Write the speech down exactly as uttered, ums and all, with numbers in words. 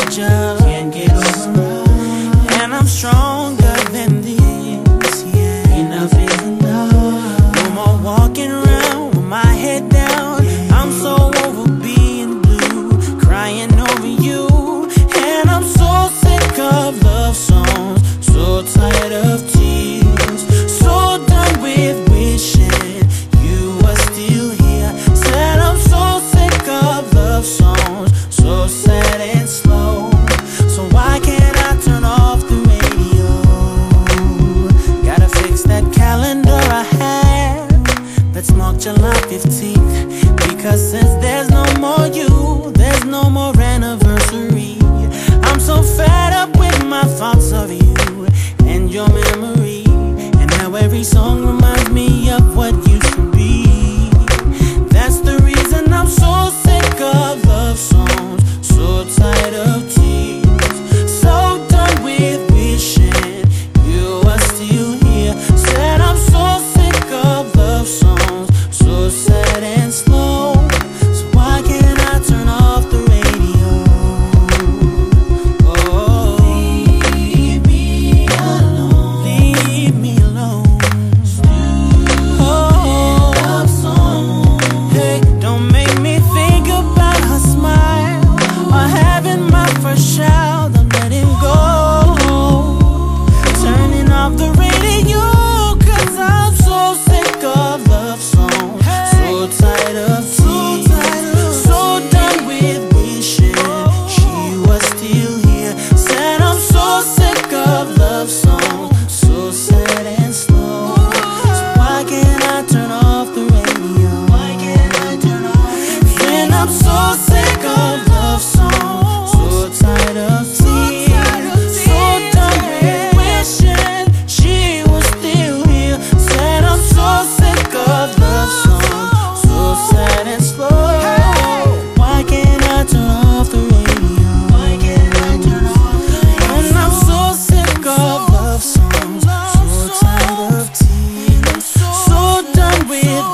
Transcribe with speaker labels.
Speaker 1: just can't get over. And I'm stronger than this, yeah. Enough is enough. No more walking around with my head down. I'm so over being blue, crying over you. And I'm so sick of love songs, so tired of tears, so done with wishing you were still here. Said I'm so sick of love songs, so sad and slow. So why can't I turn off the radio? Gotta fix that calendar I have that's marked July fifteenth. Because since there's no more you, there's no more anniversary. I'm so fed up with my thoughts of you and your memory, and how every song reminds me of what used to be. That's the reason I'm so sick of love songs, so tired of tears, so done with wishing you were still here. Said I'm so sick of love songs, so sad and slow. So why can't I turn off the radio? Oh, leave me alone, leave me alone. Oh, love song. Hey, don't make me think about her smile or having my first child. I'm letting go, turning off the radio, cause I'm so sick of love songs, so tired of tears, so done with wishing she was still here. Said I'm so sick of love songs, so sad and slow. So why can't I turn off the radio? Why can't I turn off? Then I'm so sick of love songs, so tired of tears, so done with wishing she was still here. Said I'm so sick of love songs, so sad and slow. Why can't I turn off the radio? Why can't I turn off the radio? And I'm so sick of love songs, so tired of tears, so done with